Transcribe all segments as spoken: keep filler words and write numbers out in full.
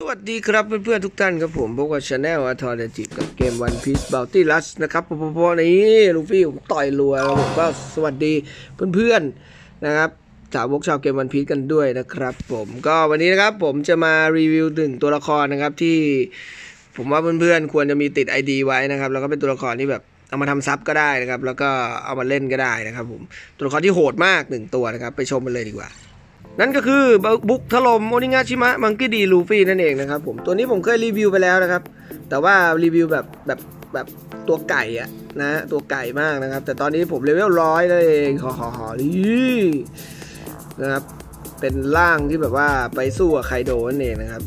วัสดีครับเพื่อนๆทุกท่านครับผมพบกับชาแนลอาร์ทอร์เดจิกับเกม One Piece Bounty Rush นะครับพอๆนี้ลูฟี่ผมต่อยรัวแล้วผมก็สวัสดีเพื่อนๆนะครับสาวกชาวเกม One Piece กันด้วยนะครับผมก็วันนี้นะครับผมจะมารีวิวหนึ่งตัวละครนะครับที่ผมว่าเพื่อนๆควรจะมีติด ไอ ดี ไว้นะครับแล้วก็เป็นตัวละครที่แบบเอามาทำซับก็ได้นะครับแล้วก็เอามาเล่นก็ได้นะครับผมตัวละครที่โหดมากหนึ่งตัวนะครับไปชมกันเลยดีกว่านั่นก็คือบุกถล่มโอนิงาชิมะมังกี้ดีลูฟี่นั่นเองนะครับผมตัวนี้ผมเคยรีวิวไปแล้วนะครับแต่ว่ารีวิวแบบแบบแบบตัวไก่อะนะตัวไก่มากนะครับแต่ตอนนี้ผมเลเวลร้อยนั่นเองขอขอขอนี่นะครับเป็นร่างที่แบบว่าไปสู้กับไคโดนั่นเองนะครับ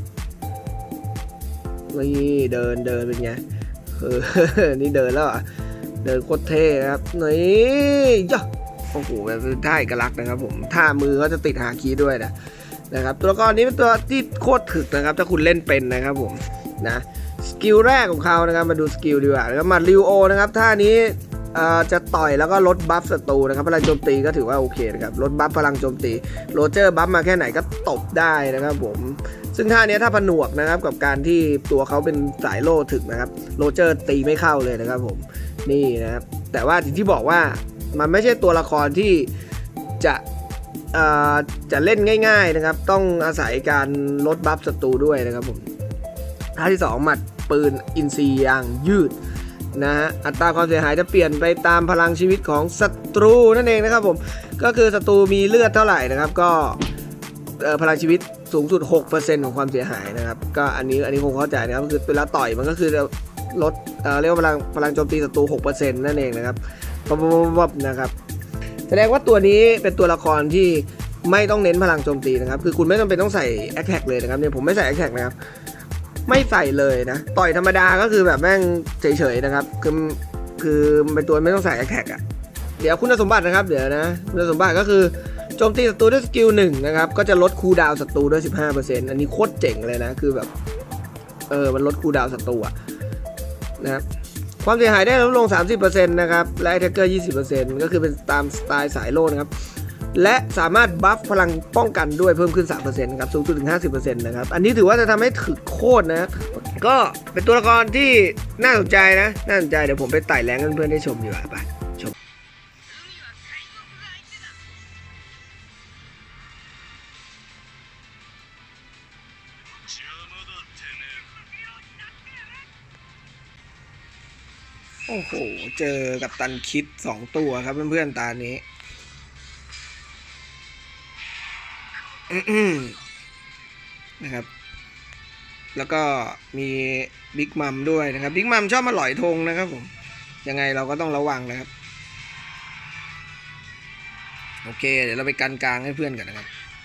นี่เดินเดินเป็นไงเออนี่เดินแล้วอ่ะเดินโคตรเท่ครับนี่ย่ะโอ้โหแบบท่าเอกลักษณ์นะครับผมท่ามือก็จะติดหาคีย์ด้วยนะนะครับตัวละครนี้เป็นตัวที่โคตรถึกนะครับถ้าคุณเล่นเป็นนะครับผมนะสกิลแรกของเขานะครับมาดูสกิลดีกว่าแล้วมาริวโอนะครับท่านี้จะต่อยแล้วก็ลดบัฟศัตรูนะครับพลังโจมตีก็ถือว่าโอเคนะครับลดบัฟพลังโจมตีโรเจอร์บัฟมาแค่ไหนก็ตบได้นะครับผมซึ่งท่านี้ถ้าผนวกนะครับกับการที่ตัวเขาเป็นสายโล่ถึกนะครับโรเจอร์ตีไม่เข้าเลยนะครับผมนี่นะครับแต่ว่าที่บอกว่ามันไม่ใช่ตัวละครที่จะจะเล่นง่ายๆนะครับต้องอาศัยการลดบัฟศัตรูด้วยนะครับผมท่าที่สองหมัดปืนอินทรีย์อย่างยืดนะฮะอัตราความเสียหายจะเปลี่ยนไปตามพลังชีวิตของศัตรูนั่นเองนะครับผมก็คือศัตรูมีเลือดเท่าไหร่นะครับก็พลังชีวิตสูงสุด หกเปอร์เซ็นต์ ของความเสียหายนะครับก็อันนี้อันนี้คงเข้าใจนะครับคือเวลาต่อยมันก็คือลดเอ่อเรียกว่าพลังพลังโจมตีศัตรู หกเปอร์เซ็นต์ นั่นเองนะครับปั๊บๆนะครับแสดงว่าตัวนี้เป็นตัวละครที่ไม่ต้องเน้นพลังโจมตีนะครับคือคุณไม่จำเป็นต้องใส่แอคแท็กเลยนะครับเนี่ยผมไม่ใส่แอคแท็กนะครับไม่ใส่เลยนะต่อยธรรมดาก็คือแบบแม่งเฉยๆนะครับคือคือเป็นตัวไม่ต้องใส่แอคแท็กอ่ะเดี๋ยวคุณสมบัตินะครับเดี๋ยวนะคุณสมบัติก็คือโจมตีศัตรูด้วยสกิลหนึ่งนะครับก็จะลดคูลดาวน์ศัตรูด้วย สิบห้าเปอร์เซ็นต์ อันนี้โคตรเจ๋งเลยนะคือแบบเออมันลดคูลดาวน์ศัตรูอ่ะนะครับความเสียหายได้ลดลง สามสิบเปอร์เซ็นต์ นะครับและแอทแทคเกอร์ ยี่สิบเปอร์เซ็นต์ ก็คือเป็นตามสไตล์สายโล่นะครับและสามารถบัฟพลังป้องกันด้วยเพิ่มขึ้น สามเปอร์เซ็นต์ ครับสูงสุดถึง ห้าสิบเปอร์เซ็นต์ นะครับอันนี้ถือว่าจะทำให้ถึกโคตรนะก็เป็นตัวละครที่น่าสนใจนะน่าสนใจเดี๋ยวผมไปไต่แรงให้เพื่อนๆได้ชมดีกว่าไปชมโอ้โหเจอกับตันคิดสองตัวครับเพื่อนๆตานี้นะครับแล้วก็มีบิ๊กมัมด้วยนะครับบิ๊กมัมชอบมาหลอยธงนะครับผมยังไงเราก็ต้องระวังนะครับโอเคเดี๋ยวเราไปกันกลางให้เพื่อนกันนะครับ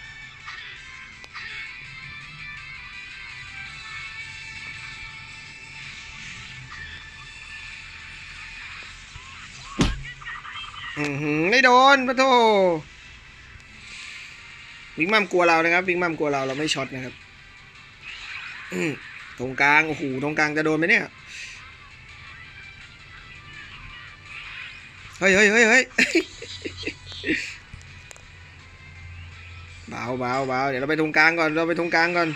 อือหือไม่โดนปะโถบิ๊กมัมกลัวเรานะครับบิ๊กมัมกลัวเราเราไม่ช็อตนะครับตรงกลางโอ้โหตรงกลางจะโดนไหมเนี่ยเฮ้ยเฮ้ยเฮ้ยเฮ้ยเบาเบาเบาเดี๋ยวเราไปตรงกลางก่อนเราไปตรงกลางก่อน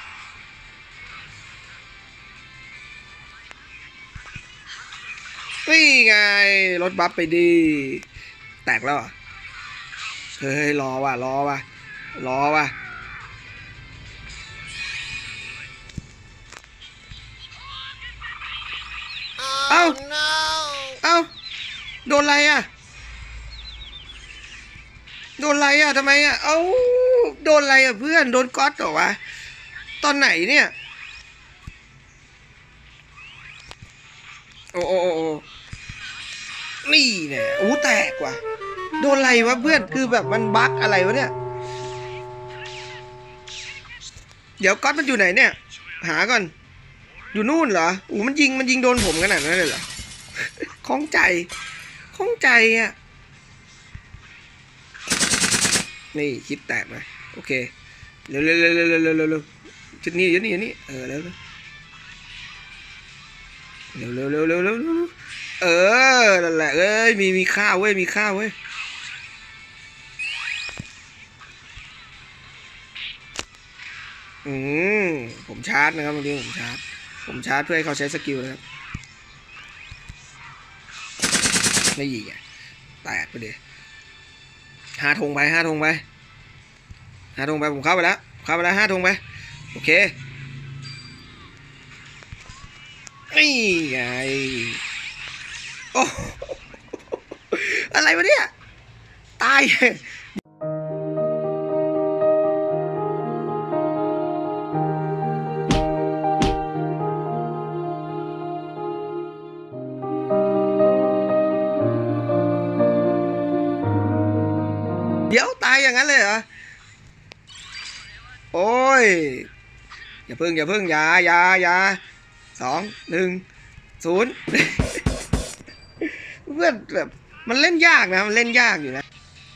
นี่ไงรถบัฟไปดีแตกแล้วเฮ้ยรอว่ะรอว่ะรอว่ะเอ้าเอ้าโดนอะไรอ่ะโดนอะไรอ่ะทำไมอ่ะเอ้าโดนอะไรอ่ะเพื่อนโดนก๊อตเหรอวะตอนไหนเนี่ยโอ้โอ้โอ้นี่เนี่ยโอ้แตกว่ะโดนอะไรวะเพื่อนคือแบบมันบั๊กอะไรวะเนี่ยเดี๋ยวก๊อตมันอยู่ไหนเนี่ยหาก่อนอยู่นู่นเหรออู้มันยิงมันยิงโดนผมขนาดนั้นเลยเหรอคล้องใจคล้องใจอ่ะนี่คิดแตกไหมโอเคเร็วเร็วเร็วเร็วเร็วเร็วเร็วจุดนี้จุดนี้นี่เออเร็วเร็วเร็วเร็วเร็วเร็วเร็วเออนั่นแหละเอ้ยมีมีข้าวเว้ยมีข้าวเว้ย นอืมผมชาร์จนะครับเมื่อกี้ผมชาร์จผมชาร์จเพื่อให้เขาใช้สกิลนะครับไม่ยิงอ่ะแตกไปเลยห้าธงไปห้าธงไปห้าธงไปผมเข้าไปแล้วเข้าไปแล้วห้าธงไปโอเคนี่ไงโอ้อะไรวะเนี่ยตายเดี๋ยวตายอย่างนั้นเลยเหรอโอ้ยอย่าพึ่งอย่าพึ่งอย่าอย่าอย่าสองหนึ่งศูนย์เพื่อนแบบมันเล่นยากนะมันเล่นยากอยู่นะ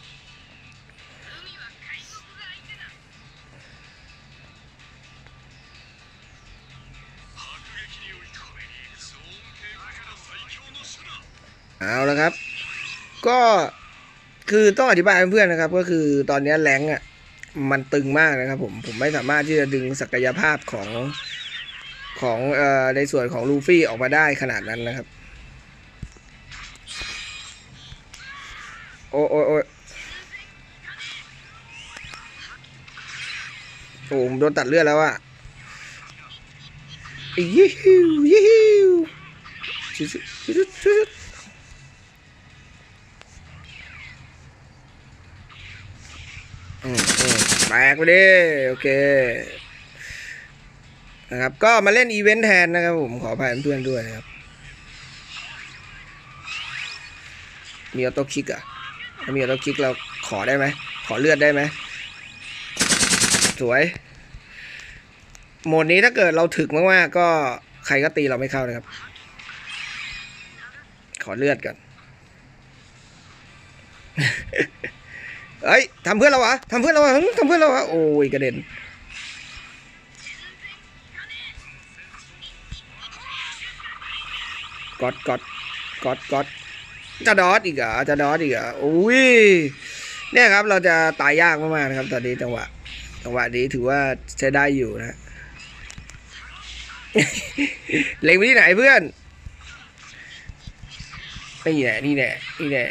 เอาแล้วครับก็คือต้องอธิบายเพื่อนๆนะครับก็คือตอนนี้แรงอ่ะมันตึงมากนะครับผมผมไม่สามารถที่จะดึงศักยภาพของของเอ่อในส่วนของลูฟี่ออกมาได้ขนาดนั้นนะครับโอ้โอ้โอ้โอ้ผมโดนตัดเลือดแล้วอะยี่ฮิวยี่ฮิวชุดชุดชุดชุดอืมอืมแตกไปดิโอเคนะครับก็มาเล่นอีเวนต์แทนนะครับผมขออภัยเพื่อนด้วยนะครับมีออโต้คิกอะถ้ามีออโต้คิกเราขอได้ไหมขอเลือดได้ไหมสวยโหมดนี้ถ้าเกิดเราถึกมากๆก็ใครก็ตีเราไม่เข้านะครับขอเลือดกันเฮ้ยทำเพื่อนเราวะทำเพื่อนเราวะทำเพื่อนเราวะโอ้ยกระเด็นกอดกอดกอดกอดจะดอสอีกเหรอจะดอสอีกเหรออุ้ยเนี่ยครับเราจะตายยากมากๆนะครับตอนนี้จังหวะจังหวะนี้ถือว่าใช้ได้อยู่นะ เล็งไปที่ไหนเพื่อนนี่แหละนี่แหละนี่แหละ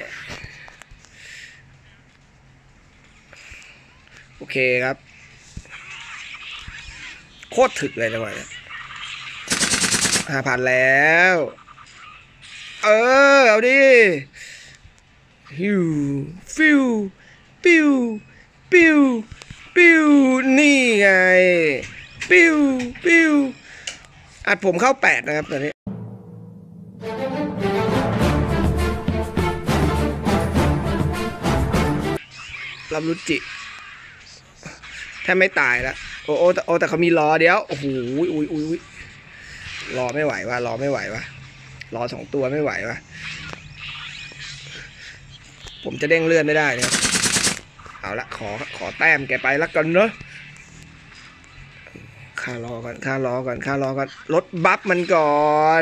โอเคครับโคตรถึกเลยจังหวะนี้ห้าพันแล้วเออเอาดิฮิวฟิวปิวปิวปิวนี่ไงปิวปิวอัดผมเข้าแปดนะครับตอนนี้รับรุจิแทบไม่ตายแล้วโอ้โอ้โอ้แต่เขามีรอเดี๋ยวโอ้โหอุ้ยอุ้ยอุ้ยรอไม่ไหววะรอไม่ไหววะรอสองตัวไม่ไหววะผมจะเด้งเลื่อนไม่ได้นะครับเอาละขอขอแต้มแกไปแล้วกันเนอะค่ารอก่อนค่ารอก่อนค่ารอก่อนลดบัฟมันก่อน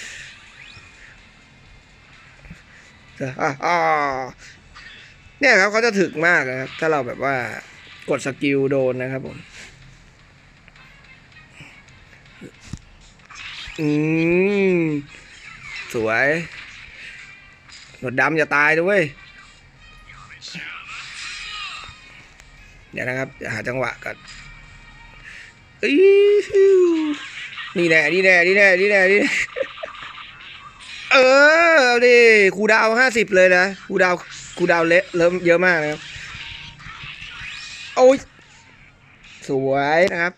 เนี่ยครับเขาจะถึกมากนะครับถ้าเราแบบว่ากดสกิลโดนนะครับผมอืมสวยหนวดดำอย่าตายด้วยเดี๋ยวนะครับจะหาจังหวะกันนี่แน่นี่แน่นี่แน่นี่แน่นี่เออเอาดิคูดาวห้าสิบเลยนะคูดาวคูดาวเละเริ่มเยอะมากนะครับโอ้ยสวยนะครับ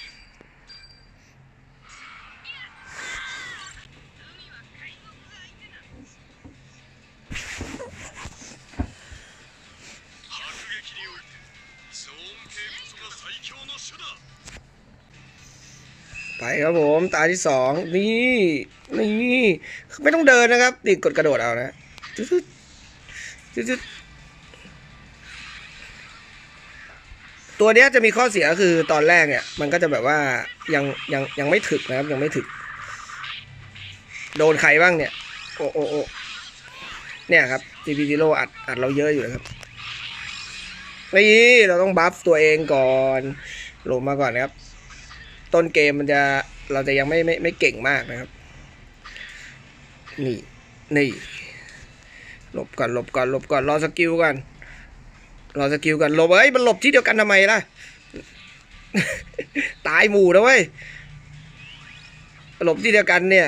ไปครับผมตาที่สองนี่นี่ไม่ต้องเดินนะครับติดกดกระโดดเอานะจุดจุดตัวนี้จะมีข้อเสียคือตอนแรกเนี่ยมันก็จะแบบว่ายังยังยังไม่ถึกนะครับยังไม่ถึกโดนใครบ้างเนี่ยโอ้โอ้โอ้เนี่ยครับทีพีซีโร่อัดอัดเราเยอะอยู่นะครับนี่เราต้องบัฟตัวเองก่อนลงมาก่อนนะครับต้นเกมมันจะเราจะยังไม่ไม่ไม่เก่งมากนะครับนี่นี่หลบก่อนหลบก่อนหลบก่อนรอสกิลก่อนรอสกิลก่อนหลบเอ้ยมันหลบที่เดียวกันทำไมล่ะ ตายหมู่นะเว้ยหลบที่เดียวกันเนี่ย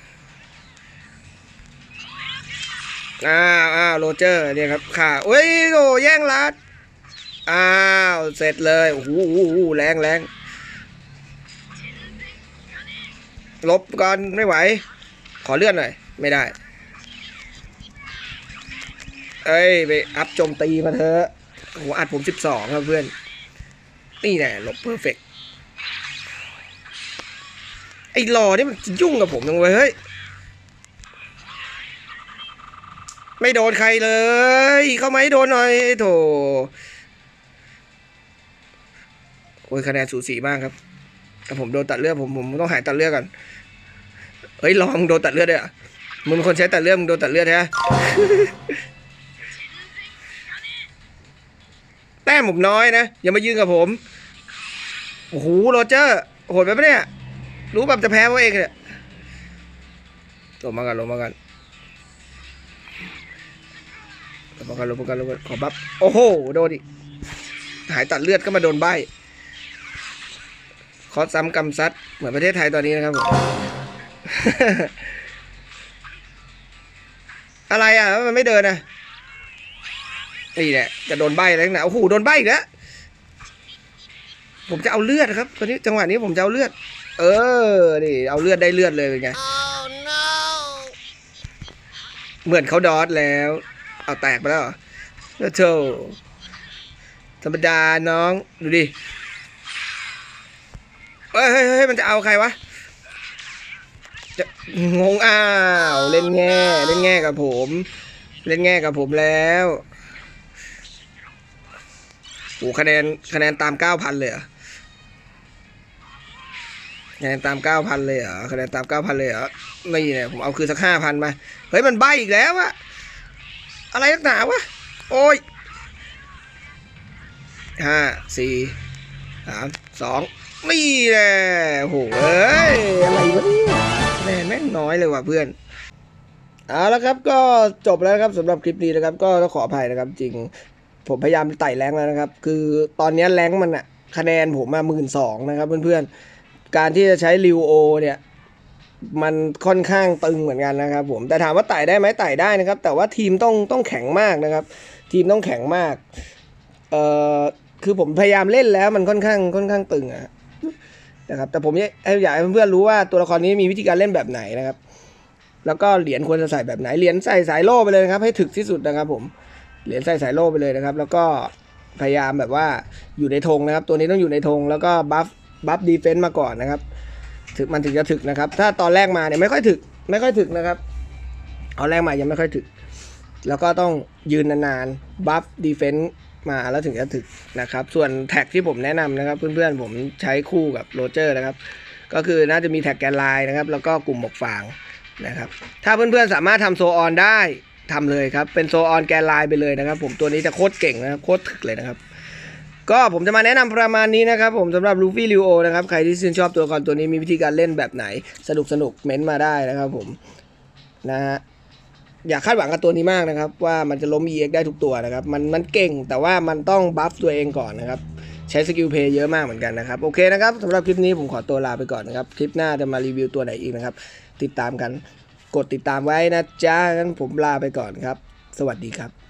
อ้าวอ้าวโรเจอร์เนี่ยครับค่ะเฮ้ยโอ้แย่งลัดอ้าวเสร็จเลยโอ้โหแรงแรงลบก่อนไม่ไหวขอเลื่อนหน่อยไม่ได้เอ้ยไปอัพโจมตีมาเถอะหัวอัดผมสิบสองครับเพื่อนนี่แน่ลบเพอร์เฟกต์ไอ้หล่อนี่มันยุ่งกับผมจังเลยเฮ้ยไม่โดนใครเลยเข้ามาให้โดนหน่อยโถโอ้ยคะแนนสูสีมากครับแต่ผมโดนตัดเลือดผมผมต้องหายตัดเลือดก่อนเฮ้ยลองโดนตัดเลือดด้วยอ่ะมึงเป็นคนใช้ตัดเลือดมึงโดนตัดเลือดใช่ไหม แต้มผมน้อยนะอย่ามายืนกับผมโอ้โหโรเจอร์โหดไปปะเนี่ยรู้แบบจะแพ้เพราะเองเนี่ยลงมากันลงมากันลงมากันลงมากันลงมาขอบัฟโอ้โหโดนดิหายตัดเลือดก็มาโดนใบคอสซ้ำกำซัดเหมือนประเทศไทยตอนนี้นะครับผม อะไรอ่ะมันไม่เดินอ่ะนี่แหละจะโดนใบแล้วนะโอ้โหโดนใบอีกแล้วผมจะเอาเลือดครับตอนนี้จังหวะนี้ผมจะเอาเลือดเออนี่เอาเลือดได้เลือดเลยเป็นไง oh, no. เหมือนเขาดอทแล้วเอาแตกไปแล้วเหรอโธ่ธรรมดาน้องดูดิเฮ้ยเฮ้ยเฮ้ยมันจะเอาใครวะจะงงอ้าวเล่นแง่เล่นแง่กับผมเล่นแง่กับผมแล้วโอ้คะแนนคะแนนตามเก้าพันเลยเหรอคะแนนตามเก้าพันเลยเหรอคะแนนตามเก้าพันเลยเหรอไม่เนี่ยผมเอาคืนสักห้าพันมาเฮ้ยมันใบอีกแล้วอะอะไรนักหนาวะโอ้ยห้าสี่สามสองนี่แหละโหเอ้ยอะไรวะเนี่ยแม่แม่งน้อยเลยว่ะเพื่อนเอาละครับก็จบแล้วครับสำหรับคลิปนี้นะครับก็ต้องขออภัยนะครับจริงผมพยายามไต่แรงแล้วนะครับคือตอนนี้แรงมันอะคะแนนผมมาหมื่นสองนะครับเพื่อนๆการที่จะใช้ริวโอเนี่ยมันค่อนข้างตึงเหมือนกันนะครับผมแต่ถามว่าไต่ได้ไหมไต่ได้นะครับแต่ว่าทีมต้องต้องแข็งมากนะครับทีมต้องแข็งมากเอ่อคือผมพยายามเล่นแล้วมันค่อนข้างค่อนข้างตึงอะนะครับแต่ผมอยากให้เพื่อนๆรู้ว่าตัวละครนี้มีวิธีการเล่นแบบไหนนะครับแล้วก็เหรียญควรจะใส่แบบไหนเหรียญใส่สายโล่ไปเลยครับให้ถึกที่สุดนะครับผมเหรียญใส่สายโล่ไปเลยนะครับแล้วก็พยายามแบบว่าอยู่ในธงนะครับตัวนี้ต้องอยู่ในธงแล้วก็บัฟบัฟดีเฟนซ์มาก่อนนะครับถึงมันถึงจะถึกนะครับถ้าตอนแรกมาเนี่ยไม่ค่อยถึกไม่ค่อยถึกนะครับเอาแรกมายังไม่ค่อยถึกแล้วก็ต้องยืนนานๆบัฟดีเฟนซ์มาแล้วถึงจะถึกนะครับส่วนแท็กที่ผมแนะนำนะครับเพื่อนๆผมใช้คู่กับโรเจอร์นะครับก็คือน่าจะมีแท็กแกนไลน์นะครับแล้วก็กลุ่มหมวกฟางนะครับถ้าเพื่อนๆสามารถทำโซออนได้ทำเลยครับเป็นโซออนแกนไลน์ไปเลยนะครับผมตัวนี้จะโคตรเก่งนะครับโคตรถึกเลยนะครับก็ผมจะมาแนะนำประมาณนี้นะครับผมสำหรับลูฟี่ริวโอนะครับใครที่ชื่นชอบตัวละครตัวนี้มีวิธีการเล่นแบบไหนสนุกสนุกเม้นมาได้นะครับผมนะฮะอย่าคาดหวังกับตัวนี้มากนะครับว่ามันจะล้ม อี เอ็กซ์ ได้ทุกตัวนะครับมันมันเก่งแต่ว่ามันต้องบัฟตัวเองก่อนนะครับใช้สกิลเพย์เยอะมากเหมือนกันนะครับโอเคนะครับสำหรับคลิปนี้ผมขอตัวลาไปก่อนนะครับคลิปหน้าจะมารีวิวตัวไหนอีกนะครับติดตามกันกดติดตามไว้นะจ๊ะงั้นผมลาไปก่อนครับสวัสดีครับ